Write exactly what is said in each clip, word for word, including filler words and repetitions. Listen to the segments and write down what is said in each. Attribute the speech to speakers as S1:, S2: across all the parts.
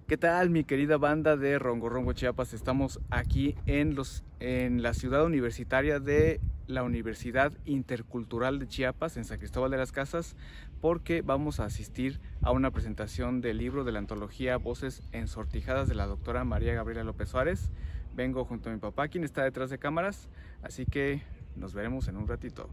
S1: ¿Qué tal, mi querida banda de Rongo Rongo Chiapas? Estamos aquí en, los, en la ciudad universitaria de la Universidad Intercultural de Chiapas, en San Cristóbal de las Casas, porque vamos a asistir a una presentación del libro de la antología Voces Ensortijadas de la doctora María Gabriela López Suárez. Vengo junto a mi papá, quien está detrás de cámaras, así que nos veremos en un ratito.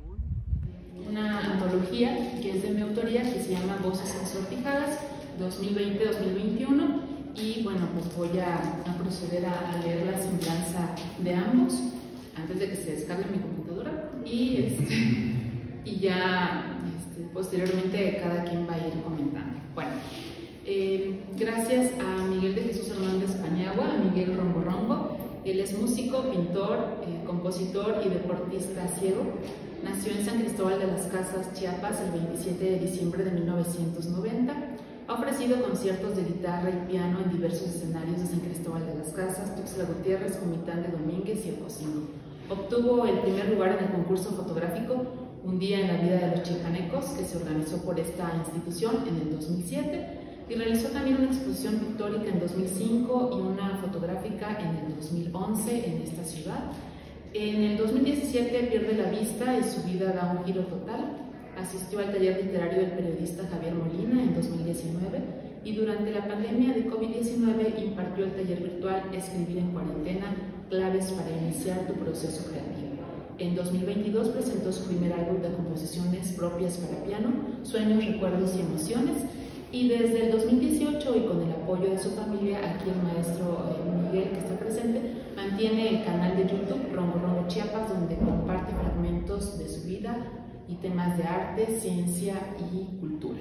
S2: Una antología que es de mi autoría, que se llama Voces Ensortijadas dos mil veinte dos mil veintiuno. Y bueno, pues voy a, a proceder a, a leer la semblanza de ambos antes de que se descargue mi computadora y, este, y ya este, posteriormente cada quien va a ir comentando. Bueno, eh, gracias a Miguel de Jesús Hernández Paniagua, a Miguel Rongo Rongo. Él es músico, pintor, eh, compositor y deportista ciego. Nació en San Cristóbal de las Casas, Chiapas, el veintisiete de diciembre de mil novecientos noventa. Ha ofrecido conciertos de guitarra y piano en diversos escenarios de San Cristóbal de las Casas, Tuxtla Gutiérrez, Comitán de Domínguez y Ocosingo. Obtuvo el primer lugar en el concurso fotográfico Un día en la vida de los chiapanecos, que se organizó por esta institución en el dos mil siete, y realizó también una exposición pictórica en dos mil cinco y una fotográfica en el dos mil once en esta ciudad. En el dos mil diecisiete pierde la vista y su vida da un giro total. Asistió al taller literario del periodista Javier Molina en dos mil diecinueve y durante la pandemia de COVID diecinueve impartió el taller virtual Escribir en Cuarentena, claves para iniciar tu proceso creativo. En dos mil veintidós presentó su primer álbum de composiciones propias para piano, Sueños, Recuerdos y Emociones, y desde el dos mil dieciocho y con el apoyo de su familia, aquí el maestro Miguel, que está presente, mantiene el canal de YouTube Rongo Rongo Chiapas, donde comparte fragmentos de su vida y temas de arte, ciencia y cultura.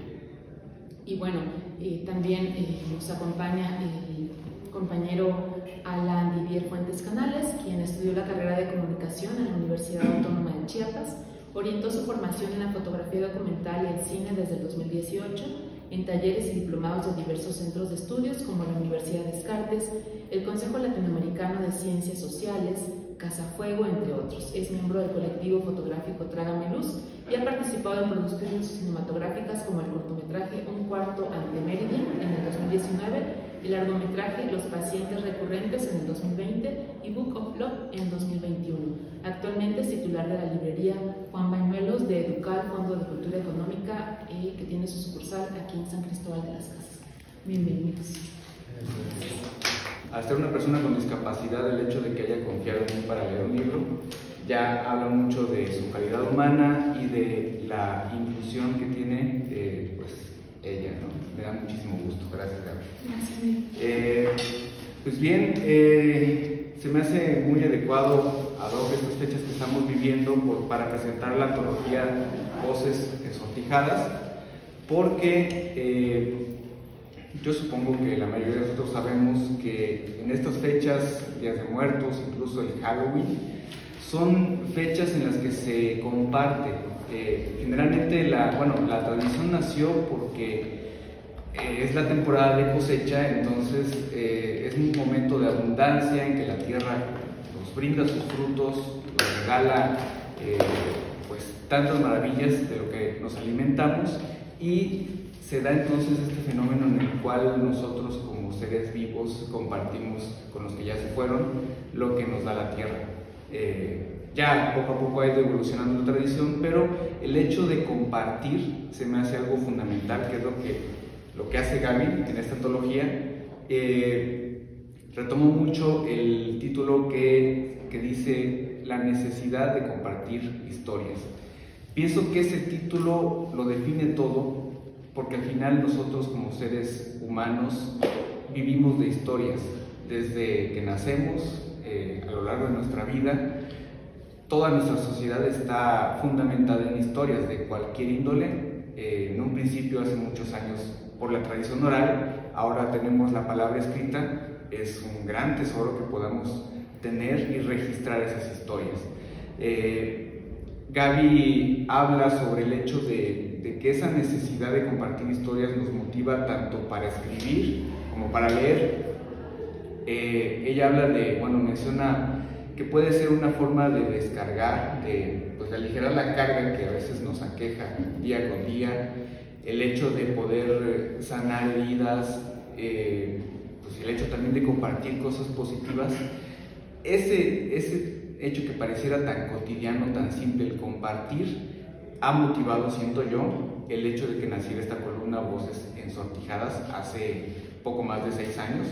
S2: Y bueno, eh, también eh, nos acompaña el compañero Alan Didier Fuentes Canales, quien estudió la carrera de comunicación en la Universidad Autónoma de Chiapas. Orientó su formación en la fotografía documental y el cine desde el dos mil dieciocho, en talleres y diplomados de diversos centros de estudios como la Universidad Descartes, el Consejo Latinoamericano de Ciencias Sociales, Casa Fuego, entre otros. Es miembro del colectivo fotográfico Trágame Luz y ha participado en producciones cinematográficas como el cortometraje Un cuarto ante Meridian en el dos mil diecinueve, el largometraje Los pacientes recurrentes en el dos mil veinte y Book of Love en dos mil veintiuno. Actualmente es titular de la librería Juan Bañuelos de Educar, Fondo de Cultura Económica, eh, que tiene su sucursal aquí en San Cristóbal de las Casas. Bienvenidos.
S1: Al ser una persona con discapacidad, el hecho de que haya confiado en mí para leer un libro ya habla mucho de su calidad humana y de la inclusión que tiene eh, pues, ella, ¿no? Me da muchísimo gusto. Gracias, Gaby.
S2: Gracias.
S1: Eh, pues bien, eh, se me hace muy adecuado a dos de estas fechas que estamos viviendo por, para presentar la antología Voces Ensortijadas, porque eh, yo supongo que la mayoría de nosotros sabemos que en estas fechas, Días de Muertos, incluso el Halloween, son fechas en las que se comparte. Eh, generalmente la, bueno, la tradición nació porque eh, es la temporada de cosecha, entonces eh, es un momento de abundancia en que la tierra nos brinda sus frutos, nos regala eh, pues, tantas maravillas de lo que nos alimentamos, y se da entonces este fenómeno en el cual nosotros como seres vivos compartimos con los que ya se fueron lo que nos da la tierra. Eh, ya poco a poco ha ido evolucionando la tradición, pero el hecho de compartir se me hace algo fundamental, que es lo que, lo que hace Gaby en esta antología. Eh, retomo mucho el título que, que dice La necesidad de compartir historias. Pienso que ese título lo define todo, porque al final nosotros como seres humanos vivimos de historias desde que nacemos, eh, a lo largo de nuestra vida. Toda nuestra sociedad está fundamentada en historias de cualquier índole. Eh, en un principio, hace muchos años, por la tradición oral, ahora tenemos la palabra escrita. Es un gran tesoro que podamos tener y registrar esas historias. Eh, Gaby habla sobre el hecho de, de que esa necesidad de compartir historias nos motiva tanto para escribir como para leer. Eh, ella habla de, bueno, menciona que puede ser una forma de descargar, de, pues, de aligerar la carga que a veces nos aqueja día con día, el hecho de poder sanar heridas, eh, pues, el hecho también de compartir cosas positivas, ese, ese hecho que pareciera tan cotidiano, tan simple, el compartir, ha motivado, siento yo, el hecho de que naciera esta columna Voces Ensortijadas hace poco más de seis años,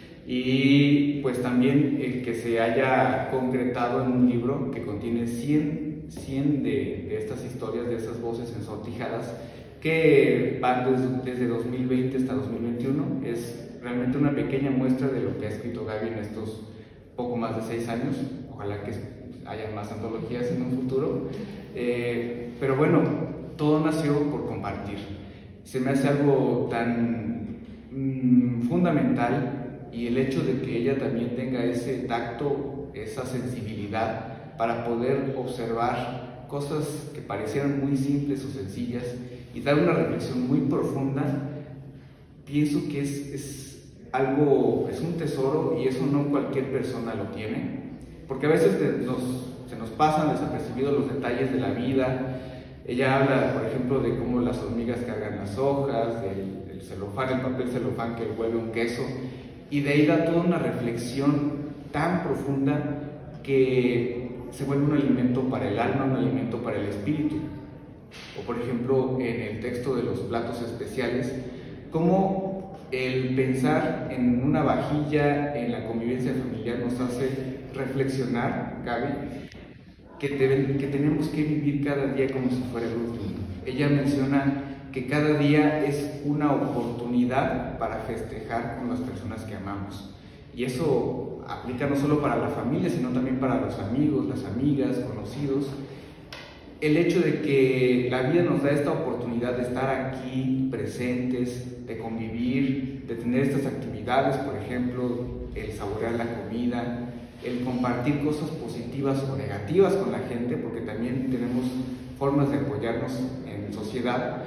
S1: y pues también el que se haya concretado en un libro que contiene cien, cien de, de estas historias, de esas voces ensortijadas, que van desde, desde dos mil veinte hasta dos mil veintiuno. Es realmente una pequeña muestra de lo que ha escrito Gaby en estos poco más de seis años. Ojalá que haya más antologías en un futuro. Eh, pero bueno, todo nació por compartir. Se me hace algo tan mmm, fundamental, y el hecho de que ella también tenga ese tacto, esa sensibilidad para poder observar cosas que parecieran muy simples o sencillas y dar una reflexión muy profunda, pienso que es, es algo, es un tesoro, y eso no cualquier persona lo tiene, porque a veces te, nos, se nos pasan desapercibidos los detalles de la vida. Ella habla, por ejemplo, de cómo las hormigas cargan las hojas, del, del celofán, el papel celofán que vuelve un queso, y de ahí da toda una reflexión tan profunda que se vuelve un alimento para el alma, un alimento para el espíritu. O por ejemplo, en el texto de los platos especiales, cómo el pensar en una vajilla, en la convivencia familiar, nos hace reflexionar, Gaby, que, te, que tenemos que vivir cada día como si fuera el último. Ella menciona que cada día es una oportunidad para festejar con las personas que amamos, y eso aplica no solo para la familia, sino también para los amigos, las amigas, conocidos. El hecho de que la vida nos da esta oportunidad de estar aquí presentes, de convivir, de tener estas actividades, por ejemplo, el saborear la comida, el compartir cosas positivas o negativas con la gente, porque también tenemos formas de apoyarnos en sociedad.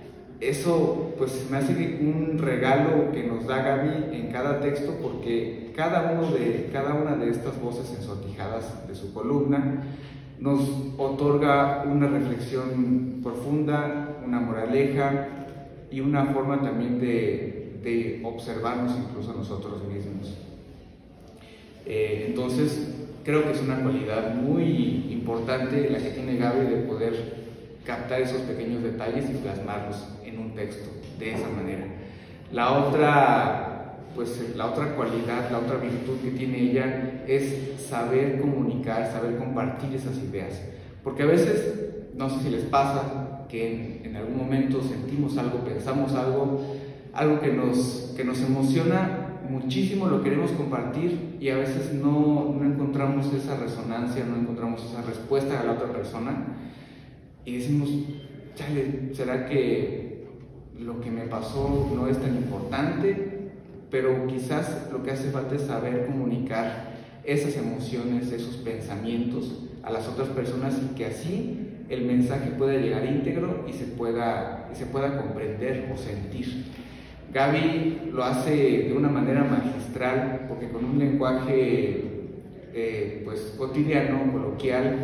S1: Eso pues me hace un regalo que nos da Gaby en cada texto, porque cada, uno de, cada una de estas voces ensortijadas de su columna nos otorga una reflexión profunda, una moraleja y una forma también de, de observarnos incluso a nosotros mismos. Eh, entonces creo que es una cualidad muy importante la que tiene Gaby, de poder captar esos pequeños detalles y plasmarlos en un texto de esa manera. La otra, pues, la otra cualidad, la otra virtud que tiene ella es saber comunicar, saber compartir esas ideas. Porque a veces, no sé si les pasa, que en, en algún momento sentimos algo, pensamos algo, algo que nos, que nos emociona muchísimo, lo queremos compartir, y a veces no, no encontramos esa resonancia, no encontramos esa respuesta a la otra persona. Y decimos, chale, ¿será que lo que me pasó no es tan importante? Pero quizás lo que hace falta es saber comunicar esas emociones, esos pensamientos a las otras personas, y que así el mensaje pueda llegar íntegro y se pueda, y se pueda comprender o sentir. Gaby lo hace de una manera magistral, porque con un lenguaje eh, pues, cotidiano, coloquial,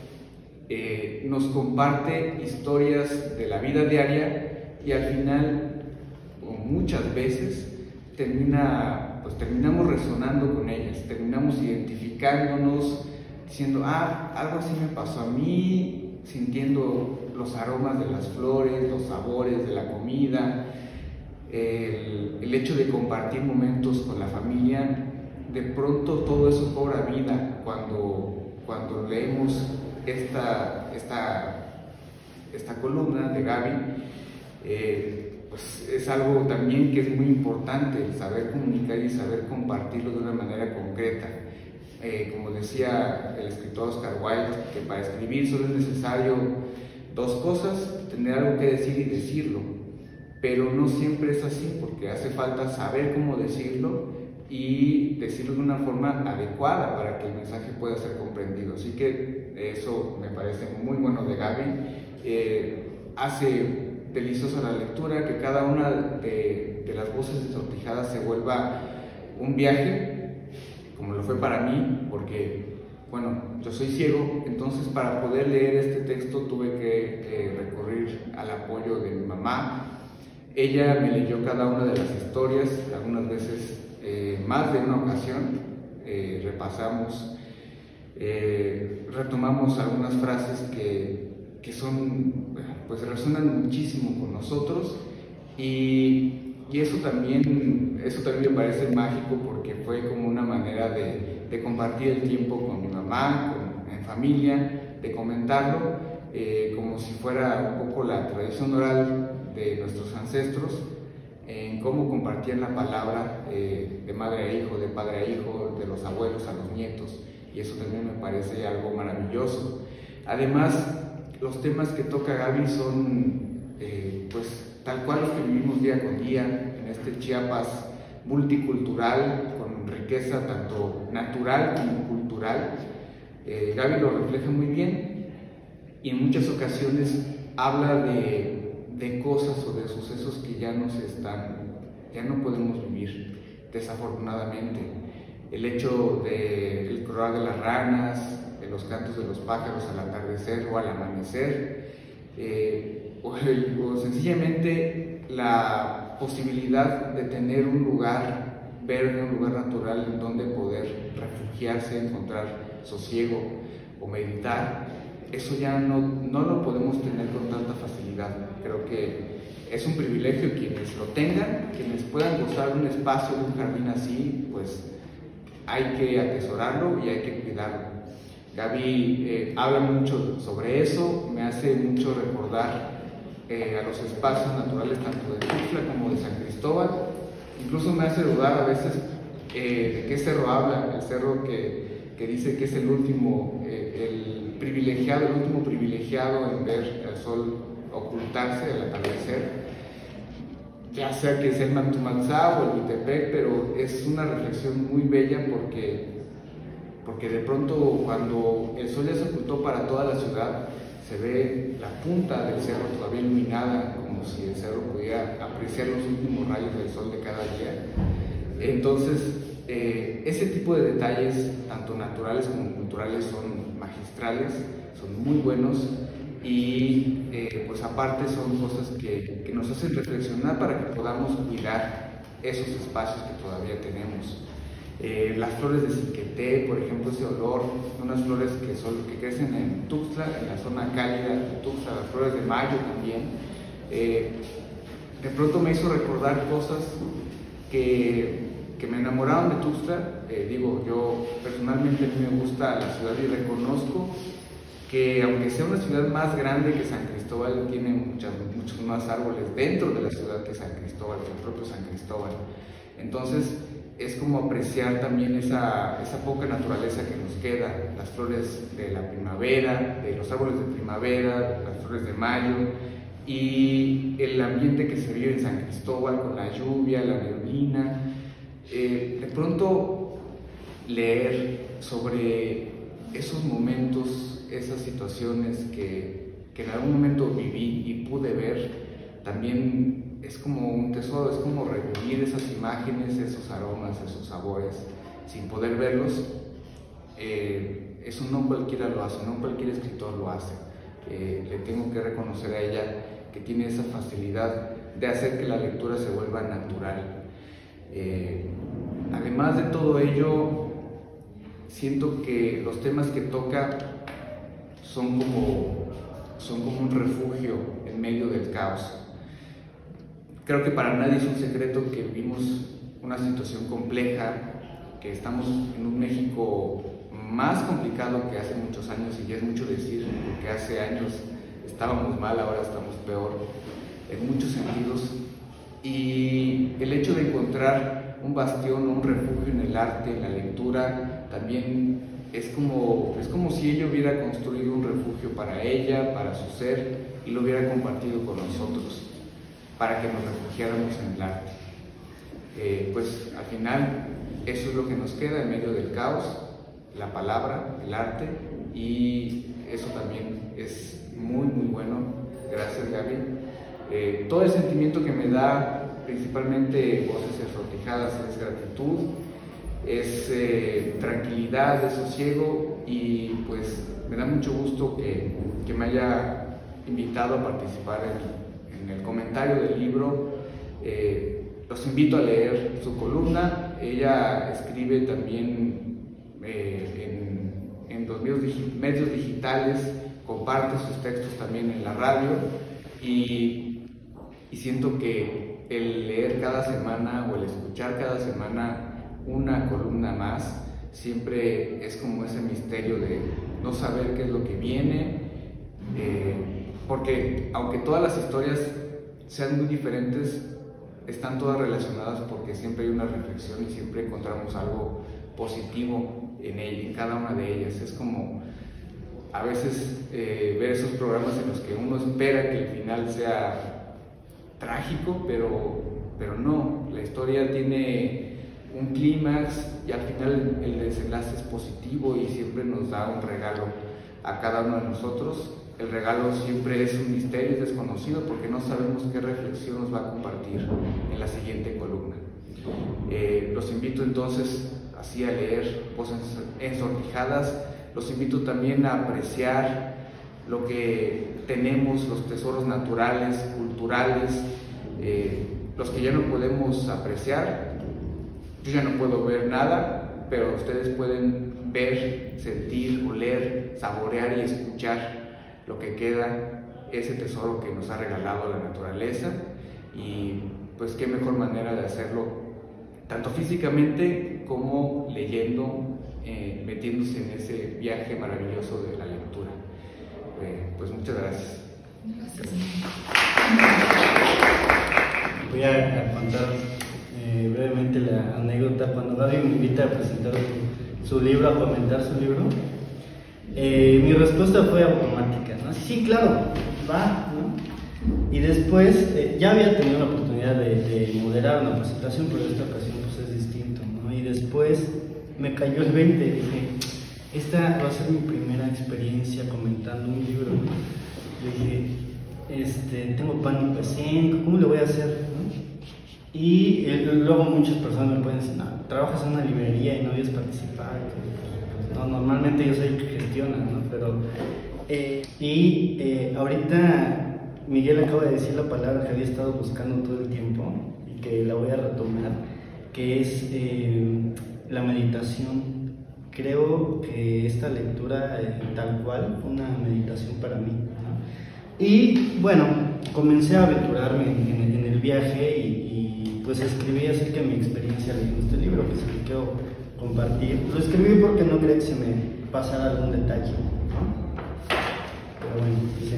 S1: Eh, nos comparte historias de la vida diaria, y al final, o muchas veces, termina, pues, terminamos resonando con ellas, terminamos identificándonos, diciendo, ah, algo así me pasó a mí, sintiendo los aromas de las flores, los sabores de la comida, el, el hecho de compartir momentos con la familia. De pronto todo eso cobra vida cuando, cuando leemos Esta, esta, esta columna de Gaby. Eh, pues es algo también que es muy importante, saber comunicar y saber compartirlo de una manera concreta. Eh, como decía el escritor Oscar Wilde, que para escribir solo es necesario dos cosas: tener algo que decir y decirlo. Pero no siempre es así, porque hace falta saber cómo decirlo y decirlo de una forma adecuada para que el mensaje pueda ser comprendido. Así que eso me parece muy bueno de Gaby. Eh, hace deliciosa la lectura, que cada una de, de las voces ensortijadas se vuelva un viaje, como lo fue para mí, porque, bueno, yo soy ciego, entonces para poder leer este texto tuve que eh, recurrir al apoyo de mi mamá. Ella me leyó cada una de las historias, algunas veces eh, más de una ocasión, eh, repasamos, eh, retomamos algunas frases que, que son, pues resuenan muchísimo con nosotros, y, y eso, también, eso también me parece mágico, porque fue como una manera de, de compartir el tiempo con mi mamá, con, en familia, de comentarlo, eh, como si fuera un poco la tradición oral de nuestros ancestros, en cómo compartían la palabra eh, de madre a hijo, de padre a hijo, de los abuelos a los nietos, y eso también me parece algo maravilloso. Además, los temas que toca Gaby son eh, pues tal cual los que vivimos día con día en este Chiapas multicultural, con riqueza tanto natural como cultural. eh, Gaby lo refleja muy bien, y en muchas ocasiones habla de, de cosas o de sucesos que ya no se están, ya no podemos vivir, desafortunadamente. El hecho del croar de las ranas, de los cantos de los pájaros al atardecer o al amanecer, eh, o, o sencillamente la posibilidad de tener un lugar verde, un lugar natural en donde poder refugiarse, encontrar sosiego o meditar. Eso ya no, no lo podemos tener con tanta facilidad. Creo que es un privilegio quienes lo tengan, quienes puedan gozar de un espacio, de un jardín así, pues hay que atesorarlo y hay que cuidarlo. Gaby eh, habla mucho sobre eso, me hace mucho recordar eh, a los espacios naturales tanto de Tuxtla como de San Cristóbal. Incluso me hace dudar a veces eh, de qué cerro habla, el cerro que, que dice que es el último, eh, el privilegiado, el último privilegiado en ver el sol ocultarse al atardecer, ya sea que es el Mantumalzá o el Huitepec, pero es una reflexión muy bella porque, porque de pronto cuando el sol ya se ocultó para toda la ciudad, se ve la punta del cerro todavía iluminada, como si el cerro pudiera apreciar los últimos rayos del sol de cada día. Entonces, eh, ese tipo de detalles, tanto naturales como culturales, son magistrales, son muy buenos, y eh, pues aparte son cosas que, que nos hacen reflexionar para que podamos cuidar esos espacios que todavía tenemos. Eh, las flores de Ziqueté, por ejemplo, ese olor, unas flores que, son, que crecen en Tuxtla, en la zona cálida de Tuxtla, las flores de mayo también, eh, de pronto me hizo recordar cosas que, que me enamoraron de Tuxtla. Eh, digo, yo personalmente a mí me gusta la ciudad y reconozco que aunque sea una ciudad más grande que San Cristóbal, tiene muchas, muchos más árboles dentro de la ciudad que San Cristóbal, que el propio San Cristóbal. Entonces es como apreciar también esa, esa poca naturaleza que nos queda, las flores de la primavera, de los árboles de primavera, las flores de mayo, y el ambiente que se vive en San Cristóbal con la lluvia, la neblina. Eh, de pronto leer sobre esos momentos, esas situaciones que, que en algún momento viví y pude ver, también es como un tesoro, es como revivir esas imágenes, esos aromas, esos sabores, sin poder verlos. Eh, eso no cualquiera lo hace, no cualquier escritor lo hace. Eh, le tengo que reconocer a ella que tiene esa facilidad de hacer que la lectura se vuelva natural. Eh, además de todo ello, siento que los temas que toca son como, son como un refugio en medio del caos. Creo que para nadie es un secreto que vivimos una situación compleja, que estamos en un México más complicado que hace muchos años, y ya es mucho decir, porque hace años estábamos mal, ahora estamos peor en muchos sentidos. Y el hecho de encontrar un bastión o un refugio en el arte, en la lectura, también es como, es como si ella hubiera construido un refugio para ella, para su ser, y lo hubiera compartido con nosotros, para que nos refugiáramos en el arte. Eh, pues al final eso es lo que nos queda en medio del caos, la palabra, el arte, y eso también es muy muy bueno. Gracias, Gaby. Eh, todo el sentimiento que me da, principalmente Voces Ensortijadas, es gratitud, es eh, tranquilidad, es sosiego, y pues me da mucho gusto que, que me haya invitado a participar en, en el comentario del libro. Eh, los invito a leer su columna. Ella escribe también eh, en, en los medios, medios digitales, comparte sus textos también en la radio, y, y siento que el leer cada semana o el escuchar cada semana una columna más siempre es como ese misterio de no saber qué es lo que viene, eh, porque aunque todas las historias sean muy diferentes, están todas relacionadas porque siempre hay una reflexión y siempre encontramos algo positivo en ella, en cada una de ellas. Es como a veces eh, ver esos programas en los que uno espera que el final sea trágico, pero, pero no, la historia tiene un clímax y al final el desenlace es positivo y siempre nos da un regalo a cada uno de nosotros. El regalo siempre es un misterio, es desconocido, porque no sabemos qué reflexión nos va a compartir en la siguiente columna. Eh, los invito entonces así a leer Voces Ensortijadas. Los invito también a apreciar lo que tenemos, los tesoros naturales, culturales, eh, los que ya no podemos apreciar. Yo ya no puedo ver nada, pero ustedes pueden ver, sentir, oler, saborear y escuchar lo que queda, ese tesoro que nos ha regalado la naturaleza. Y pues qué mejor manera de hacerlo, tanto físicamente como leyendo, eh, metiéndose en ese viaje maravilloso de la lectura. Eh, pues muchas gracias.
S3: Voy a contar eh, brevemente la anécdota. Cuando Gaby me invita a presentar su, su libro, a comentar su libro, eh, mi respuesta fue automática, ¿no? Sí, claro, va, ¿no? Y después, eh, ya había tenido la oportunidad de, de moderar una presentación, pero esta ocasión pues es distinto, ¿no? Y después me cayó el veinte, dije, esta va a ser mi primera experiencia comentando un libro. Le dije, este, tengo pánico escénico, ¿cómo le voy a hacer? ¿No? Y eh, luego muchas personas me pueden decir, no, trabajas en una librería y no habías participado. No, normalmente yo soy el que gestiona, ¿no? Pero, eh, y eh, ahorita Miguel acaba de decir la palabra que había estado buscando todo el tiempo y que la voy a retomar, que es eh, la meditación. Creo que esta lectura eh, tal cual fue una meditación para mí, ¿no? Y bueno, comencé a aventurarme en, en, en el viaje y, y pues escribí acerca de mi experiencia leyendo este libro, que se me quiero compartir. Lo escribí porque no quería que se me pasara algún detalle, ¿no? Pero bueno, dice: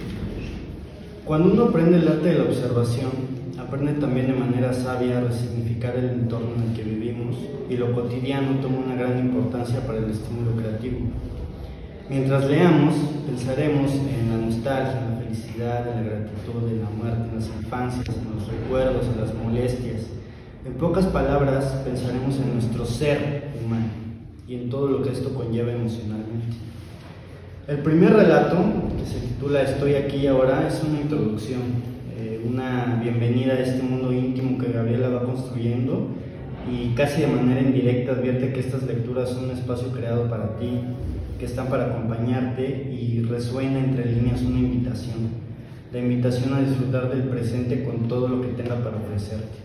S3: cuando uno aprende el arte de la observación, aprende también de manera sabia a resignificar el entorno en el que vivimos, y lo cotidiano toma una gran importancia para el estímulo creativo. Mientras leamos, pensaremos en la nostalgia, en la felicidad, en la gratitud, en la muerte, en las infancias, en los recuerdos, en las molestias. En pocas palabras, pensaremos en nuestro ser humano y en todo lo que esto conlleva emocionalmente. El primer relato, que se titula Estoy aquí y ahora, es una introducción, eh, una bienvenida a este mundo íntimo que Gabriela va construyendo, y casi de manera indirecta advierte que estas lecturas son un espacio creado para ti, que están para acompañarte, y resuena entre líneas una invitación, la invitación a disfrutar del presente con todo lo que tenga para ofrecerte.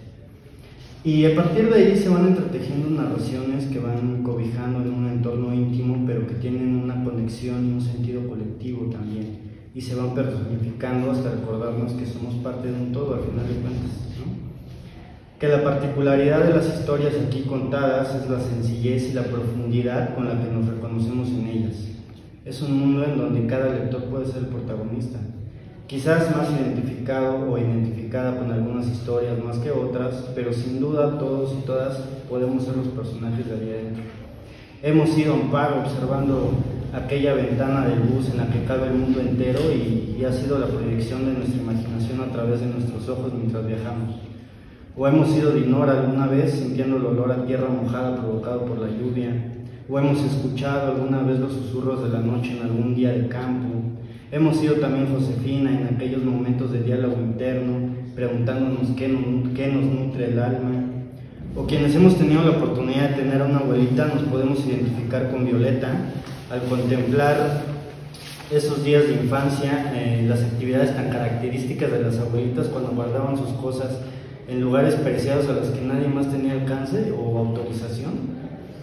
S3: Y a partir de ahí se van entretejiendo narraciones que van cobijando en un entorno íntimo, pero que tienen una conexión y un sentido colectivo también, y se van personificando hasta recordarnos que somos parte de un todo al final de cuentas, ¿no? Que la particularidad de las historias aquí contadas es la sencillez y la profundidad con la que nos reconocemos en ellas. Es un mundo en donde cada lector puede ser el protagonista, quizás más identificado o identificada con algunas historias más que otras, pero sin duda todos y todas podemos ser los personajes de ahí adentro. Hemos ido a un par observando aquella ventana del bus en la que cabe el mundo entero, y, y ha sido la proyección de nuestra imaginación a través de nuestros ojos mientras viajamos. O hemos ido de Dinora alguna vez sintiendo el olor a tierra mojada provocado por la lluvia, o hemos escuchado alguna vez los susurros de la noche en algún día de campo. Hemos sido también Josefina en aquellos momentos de diálogo interno, preguntándonos qué nos, qué nos nutre el alma. O quienes hemos tenido la oportunidad de tener a una abuelita, nos podemos identificar con Violeta al contemplar esos días de infancia, eh, las actividades tan características de las abuelitas cuando guardaban sus cosas en lugares preciados a los que nadie más tenía alcance o autorización.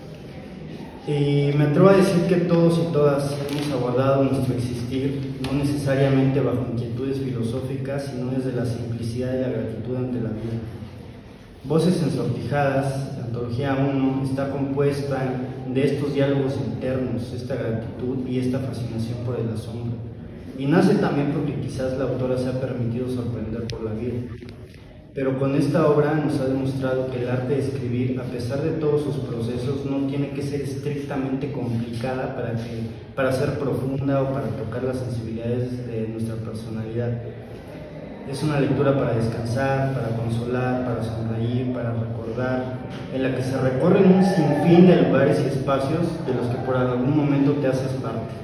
S3: Y me atrevo a decir que todos y todas hemos aguardado nuestro existir, no necesariamente bajo inquietudes filosóficas, sino desde la simplicidad y la gratitud ante la vida. Voces Ensortijadas, la antología uno, está compuesta de estos diálogos internos, esta gratitud y esta fascinación por el asombro. Y nace también porque quizás la autora se ha permitido sorprender por la vida. Pero con esta obra nos ha demostrado que el arte de escribir, a pesar de todos sus procesos, no tiene que ser estrictamente complicada para, que, para ser profunda o para tocar las sensibilidades de nuestra personalidad. Es una lectura para descansar, para consolar, para sonreír, para recordar, en la que se recorren un sinfín de lugares y espacios de los que por algún momento te haces parte.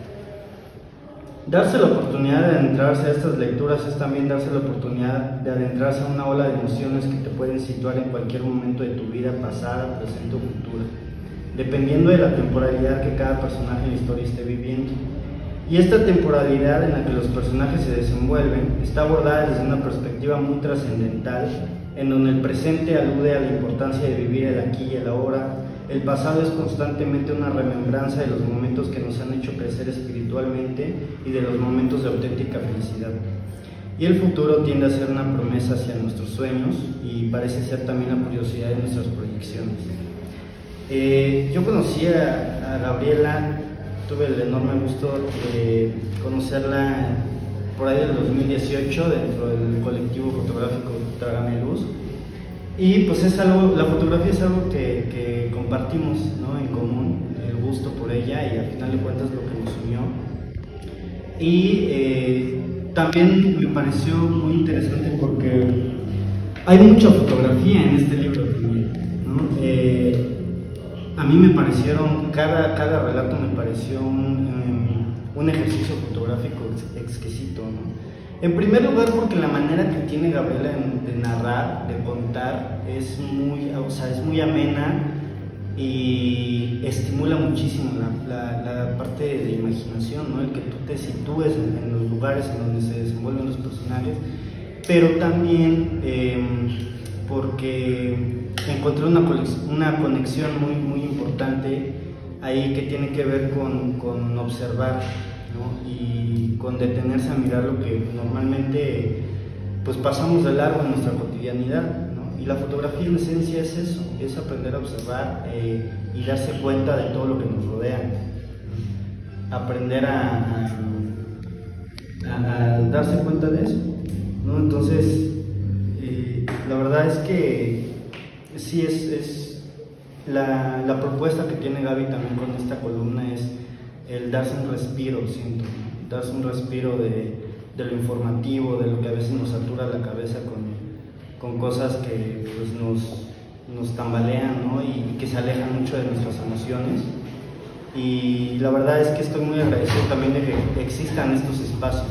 S3: Darse la oportunidad de adentrarse a estas lecturas es también darse la oportunidad de adentrarse a una ola de emociones que te pueden situar en cualquier momento de tu vida pasada, presente o futura, dependiendo de la temporalidad que cada personaje en la historia esté viviendo. Y esta temporalidad en la que los personajes se desenvuelven está abordada desde una perspectiva muy trascendental, en donde el presente alude a la importancia de vivir el aquí y el ahora. El pasado es constantemente una remembranza de los momentos que nos han hecho crecer espiritualmente y de los momentos de auténtica felicidad. Y el futuro tiende a ser una promesa hacia nuestros sueños y parece ser también la curiosidad de nuestras proyecciones. Eh, yo conocí a, a Gabriela, tuve el enorme gusto de conocerla por ahí del dos mil dieciocho dentro del colectivo fotográfico Trágame Luz. Y pues es algo, la fotografía es algo que, que compartimos, ¿no?, en común, el gusto por ella, y al final de cuentas lo que nos unió. Y eh, también me pareció muy interesante porque hay mucha fotografía en este libro también, ¿no? Eh, a mí me parecieron, cada, cada relato me pareció un, um, un ejercicio fotográfico ex, exquisito, ¿no? En primer lugar porque la manera que tiene Gabriela de narrar, de contar, es muy, o sea, es muy amena y estimula muchísimo la, la, la parte de, de imaginación, ¿no? El que tú te sitúes en, en los lugares en donde se desenvuelven los personajes, pero también eh, porque encontré una, una conexión muy, muy importante ahí que tiene que ver con, con observar, ¿no? Y con detenerse a mirar lo que normalmente pues pasamos de largo en nuestra cotidianidad, ¿no? Y la fotografía en esencia es eso, es aprender a observar eh, y darse cuenta de todo lo que nos rodea, ¿no? Aprender a, a, a, a darse cuenta de eso, ¿no? Entonces eh, la verdad es que sí es, es la, la propuesta que tiene Gaby también con esta columna es el darse un respiro, siento, ¿no? Darse un respiro de, de lo informativo, de lo que a veces nos satura la cabeza con, con cosas que pues, nos, nos tambalean, ¿no? Y, y que se alejan mucho de nuestras emociones. Y la verdad es que estoy muy agradecido también de que existan estos espacios,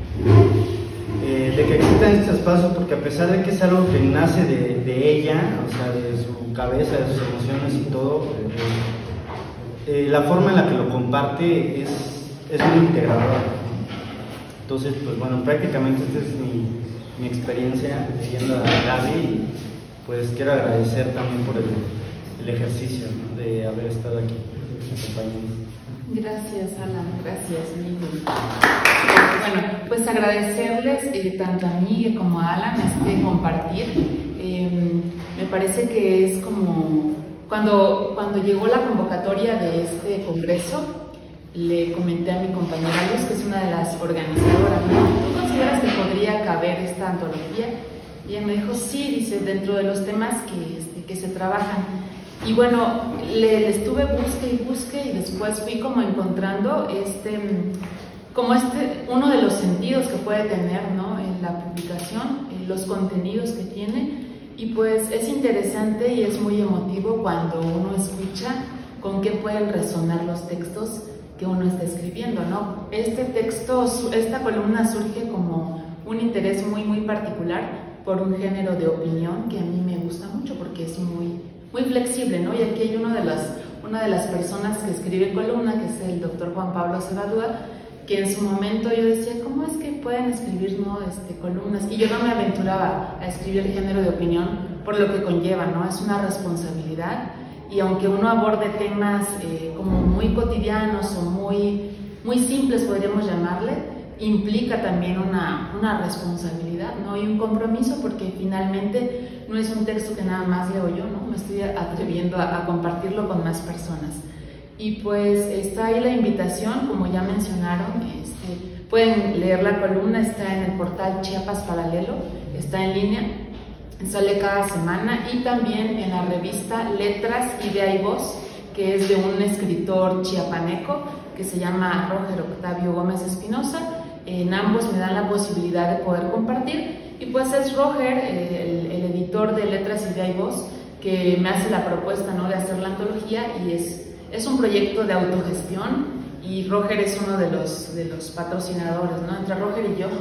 S3: eh, de que existan estos espacios porque a pesar de que es algo que nace de, de ella, o sea, de su cabeza, de sus emociones y todo, eh, Eh, la forma en la que lo comparte es, es muy integradora. Entonces, pues bueno, prácticamente esta es mi, mi experiencia leyendo a Gaby y pues quiero agradecer también por el, el ejercicio, ¿no?, de haber estado aquí acompañando.
S2: Gracias, Alan, gracias, Miguel. Bueno, pues agradecerles eh, tanto a Miguel como a Alan este compartir. Eh, me parece que es como Cuando, cuando llegó la convocatoria de este congreso, le comenté a mi compañera Luz, que es una de las organizadoras, ¿no? ¿Tú consideras que podría caber esta antología? Y ella me dijo, sí, dice, dentro de los temas que, este, que se trabajan. Y bueno, le, le estuve busque y busque y después fui como encontrando este, como este, uno de los sentidos que puede tener, ¿no?, en la publicación, en los contenidos que tiene. Y pues es interesante y es muy emotivo cuando uno escucha con qué pueden resonar los textos que uno está escribiendo, ¿no? Este texto, esta columna surge como un interés muy, muy particular por un género de opinión que a mí me gusta mucho porque es muy, muy flexible, ¿no? Y aquí hay uno de las, una de las personas que escribe columna, que es el doctor Juan Pablo Cebadúa, que en su momento yo decía, ¿cómo es que pueden escribir, ¿no? este, columnas? Y yo no me aventuraba a escribir el género de opinión por lo que conlleva, ¿no? Es una responsabilidad, y aunque uno aborde temas eh, como muy cotidianos o muy, muy simples, podríamos llamarle, implica también una, una responsabilidad, ¿no? Y un compromiso, porque finalmente no es un texto que nada más leo yo, ¿no? Me estoy atreviendo a, a compartirlo con más personas. Y pues está ahí la invitación, como ya mencionaron, este, pueden leer la columna, está en el portal Chiapas Paralelo, está en línea, sale cada semana, y también en la revista Letras, Idea y Voz, que es de un escritor chiapaneco que se llama Roger Octavio Gómez Espinosa. En ambos me dan la posibilidad de poder compartir, y pues es Roger, el, el editor de Letras, Idea y Voz, que me hace la propuesta, ¿no? de hacer la antología, y es Es un proyecto de autogestión, y Roger es uno de los, de los patrocinadores, ¿no? Entre Roger y yo,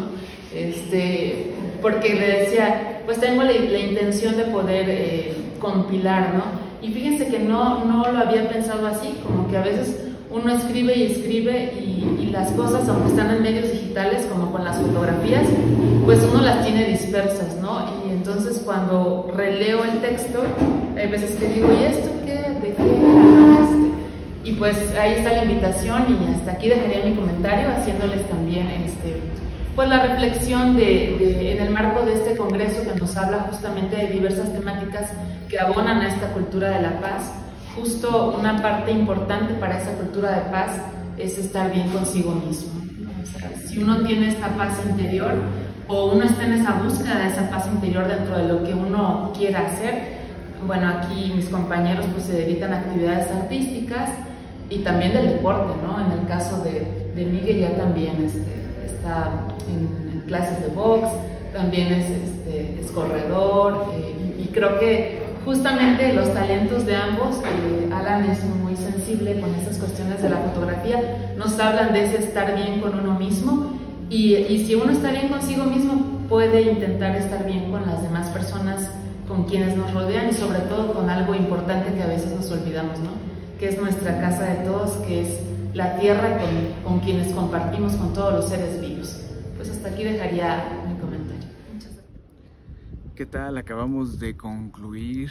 S2: este, porque le decía, pues tengo la, la intención de poder eh, compilar, ¿no? Y fíjense que no, no lo había pensado así, como que a veces uno escribe y escribe y, y las cosas, aunque están en medios digitales, como con las fotografías, pues uno las tiene dispersas, ¿no? Y entonces cuando releo el texto, hay veces que digo, ¿y esto qué? ¿De qué era? Este, Y pues ahí está la invitación, y hasta aquí dejaría mi comentario, haciéndoles también este, pues la reflexión de, de, en el marco de este congreso, que nos habla justamente de diversas temáticas que abonan a esta cultura de la paz. Justo una parte importante para esa cultura de paz es estar bien consigo mismo. O sea, si uno tiene esta paz interior, o uno está en esa búsqueda de esa paz interior dentro de lo que uno quiera hacer, bueno, aquí mis compañeros pues se dedican a actividades artísticas, y también del deporte, ¿no? En el caso de, de Miguel ya también este, está en, en clases de box, también es, este, es corredor, eh, y, y creo que justamente los talentos de ambos, eh, Alan es muy sensible con estas cuestiones de la fotografía, nos hablan de ese estar bien con uno mismo, y, y si uno está bien consigo mismo, puede intentar estar bien con las demás personas con quienes nos rodean, y sobre todo con algo importante que a veces nos olvidamos, ¿no? Que es nuestra casa de todos, que es la tierra con, con quienes compartimos con todos los seres vivos. Pues hasta aquí dejaría mi comentario. Muchas gracias.
S1: ¿Qué tal? Acabamos de concluir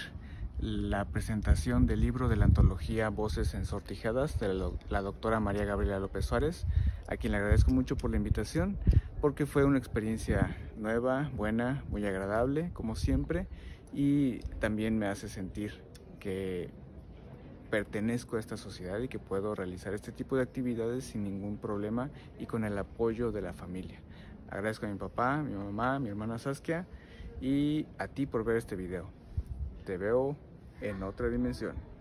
S1: la presentación del libro de la antología Voces Ensortijadas de la, la doctora María Gabriela López Suárez, a quien le agradezco mucho por la invitación, porque fue una experiencia nueva, buena, muy agradable, como siempre, y también me hace sentir que pertenezco a esta sociedad y que puedo realizar este tipo de actividades sin ningún problema y con el apoyo de la familia. Agradezco a mi papá, mi mamá, mi hermana Saskia, y a ti por ver este video. Te veo en otra dimensión.